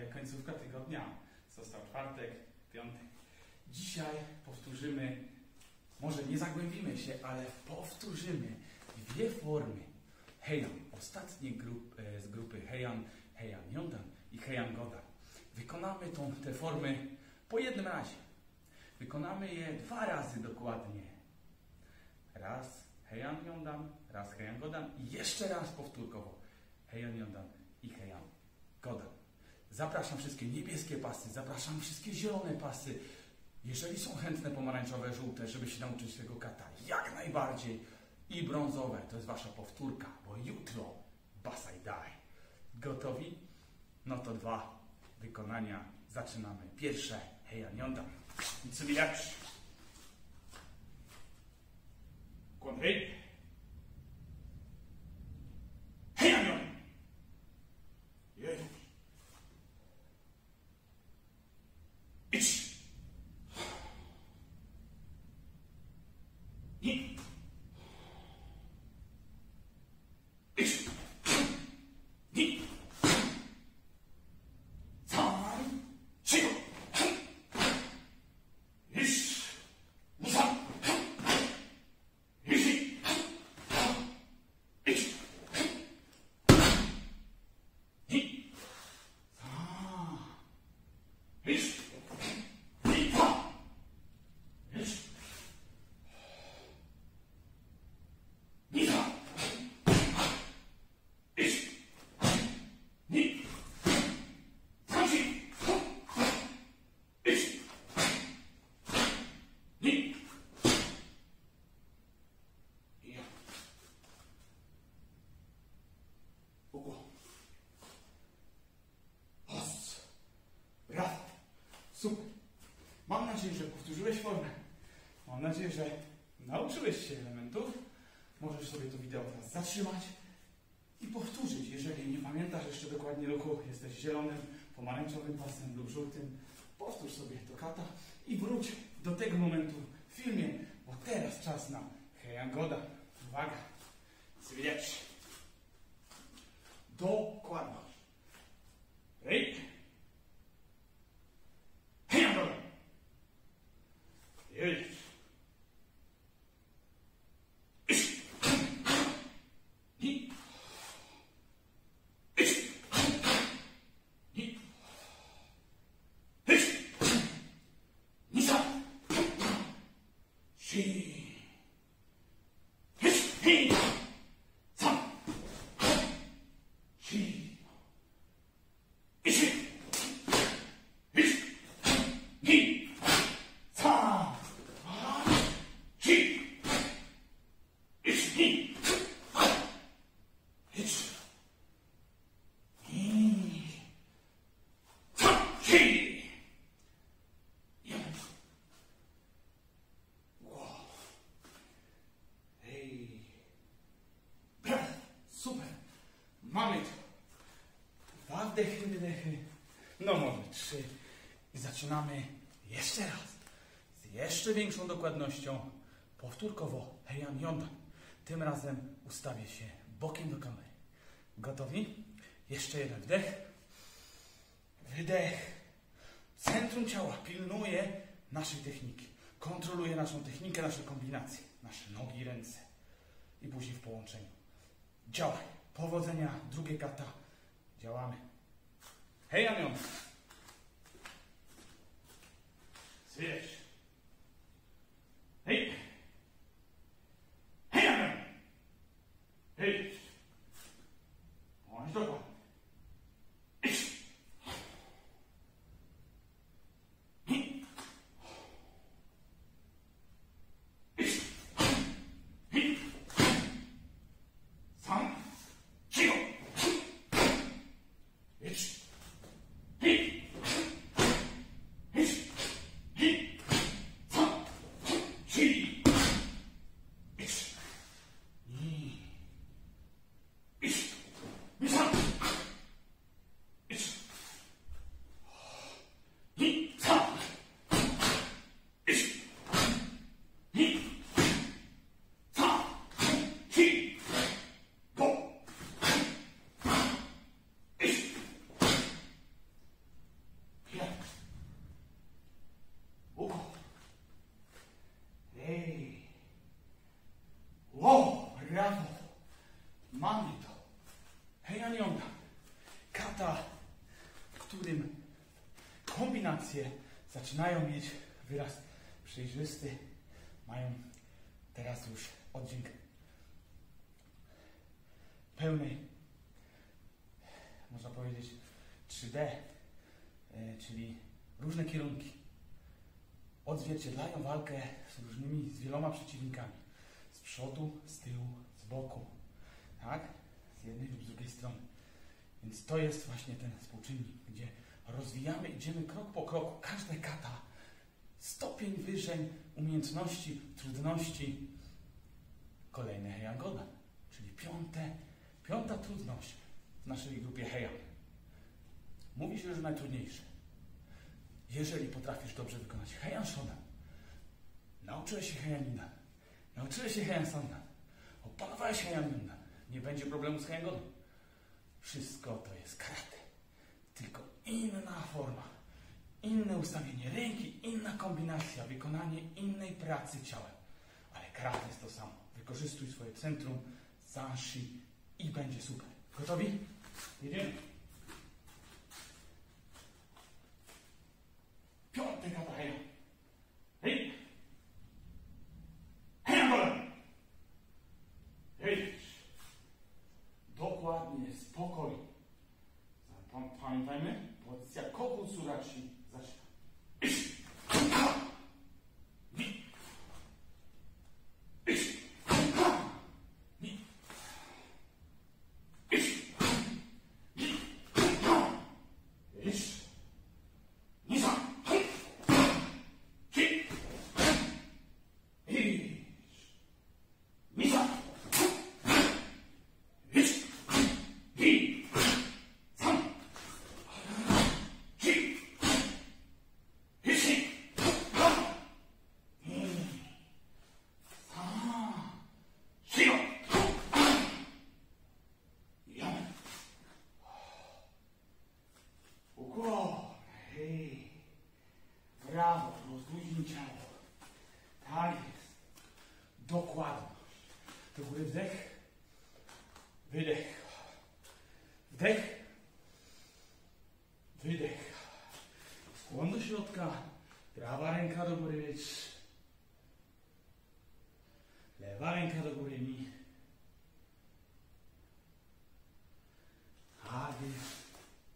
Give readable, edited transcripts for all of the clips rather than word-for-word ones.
końcówka tygodnia. Został czwartek, piątek. Dzisiaj powtórzymy, może nie zagłębimy się, ale powtórzymy dwie formy Heian. Ostatnie z grupy Heian, Heian Yondan i Heian Godan. Wykonamy te formy po jednym razie. Wykonamy je 2 razy dokładnie. Raz Heian Yondan, raz Heian Godan i jeszcze raz powtórkowo Heian Yondan i Heian Godan. Zapraszam wszystkie niebieskie pasy, zapraszam wszystkie zielone pasy. Jeżeli są chętne pomarańczowe, żółte, żeby się nauczyć tego kata, jak najbardziej. I brązowe, to jest wasza powtórka, bo jutro Basai Dai. Gotowi? No to 2 wykonania. Zaczynamy. Pierwsze Heian Yondan. Mitsubishi. Kłądej. Heian Yondan. Jeden. Idź. Nie. Idź. Nie. Sam. Sigo. Idź. Sam. Idź. Idź. Nie. Sam. Idź. Super. Mam nadzieję, że powtórzyłeś formę. Mam nadzieję, że nauczyłeś się elementów. Możesz sobie to wideo teraz zatrzymać i powtórzyć. Jeżeli nie pamiętasz jeszcze dokładnie ruchu, jesteś zielonym, pomarańczowym pasem lub żółtym, powtórz sobie to kata i wróć do tego momentu w filmie, bo teraz czas na Heian Godan. Uwaga. Zwiedź. Dokładność. Hej. Heian Godan. Jedź. Idź. Ni. Idź. Ni. Idź. Nisa. Si. Idź. Hi. Sam. Si. Idź. Super. Mamy to. 2 wdechy, wydechy. No może 3. I zaczynamy jeszcze raz. Z jeszcze większą dokładnością. Powtórkowo Heian Yondan. Tym razem ustawię się bokiem do kamery. Gotowi? Jeszcze jeden wdech. Wydech. Centrum ciała pilnuje naszej techniki. Kontroluje naszą technikę, nasze kombinacje. Nasze nogi i ręce. I później w połączeniu. Działaj. Powodzenia. Drugie kata. Działamy. Heian Yondan. Zwiedź. Hej. Heian Yondan. Hej. Bądź dokładny. Idź. Idź. zaczynają mieć wyraz przejrzysty, mają teraz już oddźwięk pełnej, można powiedzieć 3D, czyli różne kierunki odzwierciedlają walkę z wieloma przeciwnikami. Z przodu, z tyłu, z boku, tak? Z jednej lub z drugiej strony. Więc to jest właśnie ten współczynnik, gdzie rozwijamy, idziemy krok po kroku. Każde kata, stopień wyżej umiejętności, trudności. Kolejny Heian Godan, czyli piąta trudność w naszej grupie Heian. Mówi się, że najtrudniejsze. Jeżeli potrafisz dobrze wykonać Heian Shodan, nauczyłeś się Heian Nidan, nauczyłeś się Heian Sandan, opanowałeś Heian Yundan, nie będzie problemu z Heian Godan. Wszystko to jest karate, tylko inna forma, inne ustawienie ręki, inna kombinacja, wykonanie innej pracy ciałem. Ale karate jest to samo. Wykorzystuj swoje centrum, zanshi i będzie super. Gotowi? Jedziemy. Piąty kata Heian. Hej! Heian Godan! Hej! Dokładnie, spokojnie. Pamiętajmy, pozycja Koku Surashi zaczyna. Brawo, rozluźnij ciało. Tak jest. Dokładnie. Do góry wdech. Wydech. Wdech. Wydech. Skłon do środka. Prawa ręka do góry. Lewa ręka do góry. Tak jest.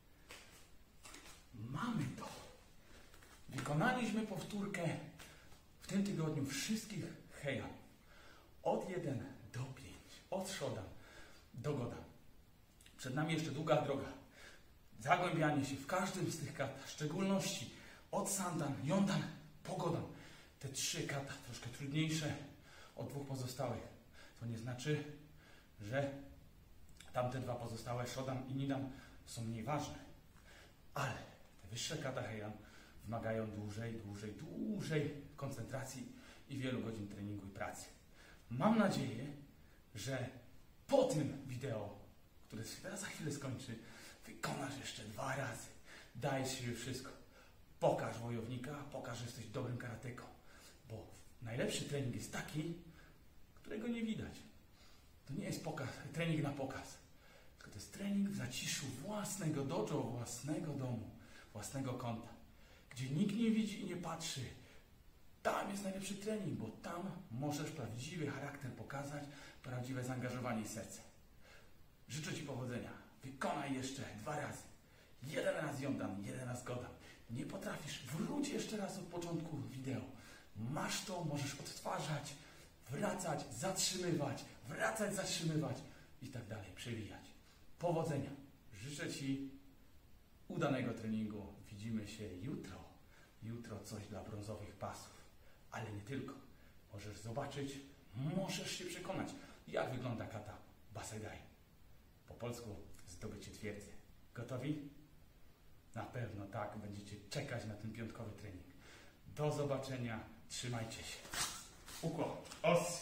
Mamy to. Wykonaliśmy powtórkę w tym tygodniu wszystkich Heian. Od 1 do 5. Od Shodan do Godan. Przed nami jeszcze długa droga. Zagłębianie się w każdym z tych kata. W szczególności od Sandan, Yondan po Godan. Te 3 kata troszkę trudniejsze od 2 pozostałych. To nie znaczy, że tamte 2 pozostałe, Shodan i Nidan, są mniej ważne. Ale te wyższe kata Heian wymagają dłużej koncentracji i wielu godzin treningu i pracy. Mam nadzieję, że po tym wideo, które się teraz za chwilę skończy, wykonasz jeszcze 2 razy. Daj siebie wszystko. Pokaż wojownika, pokaż, że jesteś dobrym karateką. Bo najlepszy trening jest taki, którego nie widać. To nie jest trening na pokaz. Tylko to jest trening w zaciszu własnego dojo, własnego domu, własnego kąta. Gdzie nikt nie widzi i nie patrzy. Tam jest najlepszy trening, bo tam możesz prawdziwy charakter pokazać, prawdziwe zaangażowanie i serce. Życzę Ci powodzenia. Wykonaj jeszcze 2 razy. 1 raz Yondan, 1 raz Godan. Nie potrafisz? Wróć jeszcze raz od początku wideo. Masz to, możesz odtwarzać, wracać, zatrzymywać, wracać, zatrzymywać i tak dalej, przewijać. Powodzenia. Życzę Ci udanego treningu. Widzimy się jutro. Jutro coś dla brązowych pasów. Ale nie tylko. Możesz zobaczyć, możesz się przekonać, jak wygląda kata Basegai. Po polsku zdobycie twierdzy. Gotowi? Na pewno tak. Będziecie czekać na ten piątkowy trening. Do zobaczenia. Trzymajcie się. Ukłon. Os.